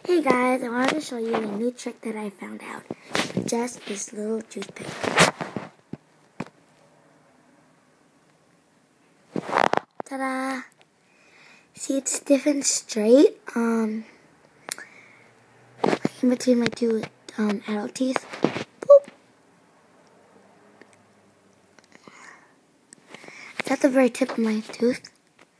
Hey guys, I wanted to show you a new trick that I found out with just this little toothpick. Ta-da! See, it's stiff and straight. In between my two adult teeth. Boop. It's at the very tip of my tooth.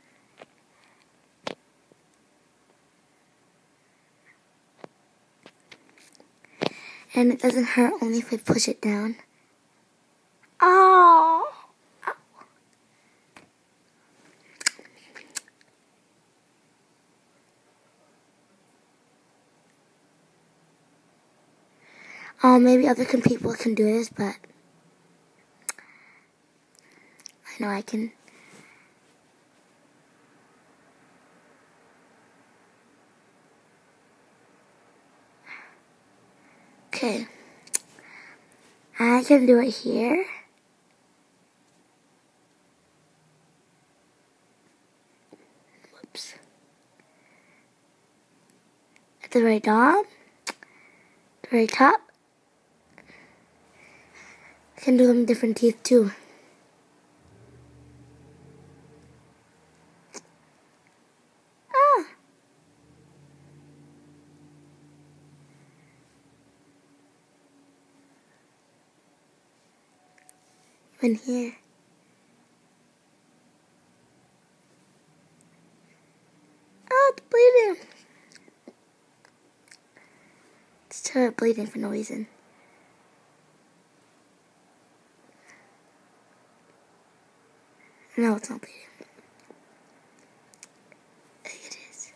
And it doesn't hurt only if I push it down. Oh! Maybe other people can do this, but I know I can. Okay. I can do it here. Whoops. At the very bottom, the very top. I can do them with different teeth too. Ah! Even here. Oh, it's bleeding. It started bleeding for no reason. No, it's not bleeding. It is.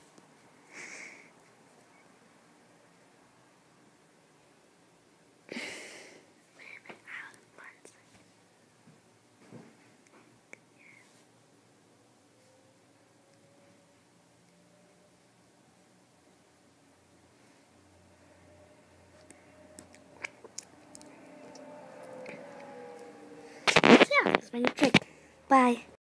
Yeah, that's my new trick. Bye.